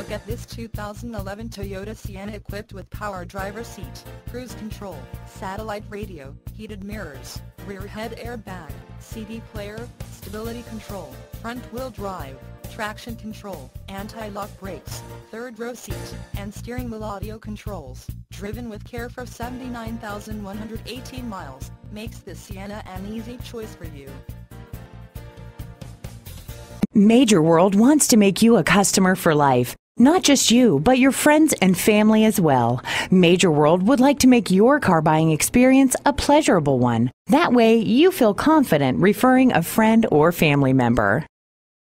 look at this 2011 Toyota Sienna equipped with power driver seat, cruise control, satellite radio, heated mirrors, rear head airbag, CD player, stability control, front wheel drive, traction control, anti-lock brakes, third row seat, and steering wheel audio controls. Driven with care for 79,118 miles, makes this Sienna an easy choice for you. Major World wants to make you a customer for life. Not just you, but your friends and family as well. Major World would like to make your car buying experience a pleasurable one. That way, you feel confident referring a friend or family member.